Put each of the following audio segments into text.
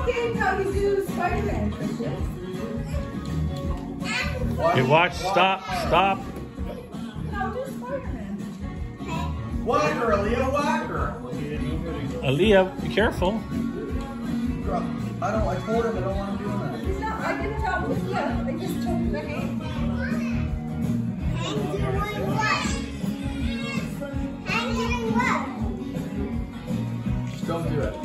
game how you do Spider-Man, Christian. Hey, watch, stop. Now do Spider-Man. Walker, Aaliyah, walker. Aaliyah, be careful. I told him I don't want him doing that. He's not, I didn't tell him. Yeah, I just told him the name. Just don't do it.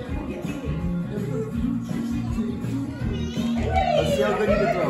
Let's see how good you can throw.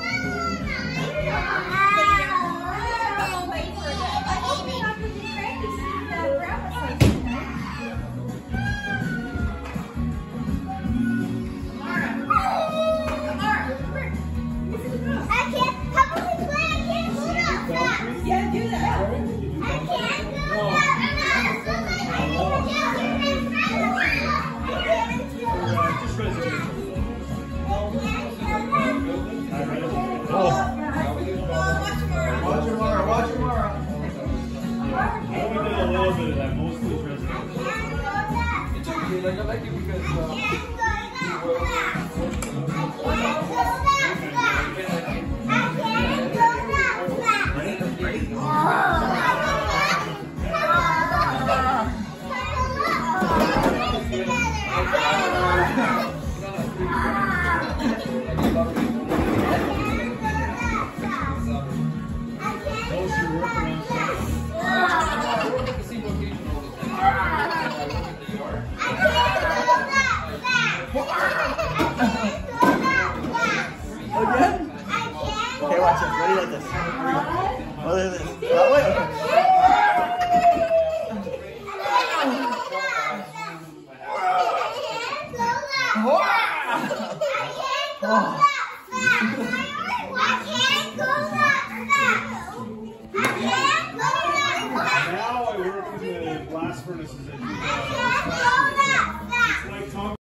Like I like it because again? Okay, watch this. Ready like this. Oh, look at this. That way? Now I work in the blast furnaces.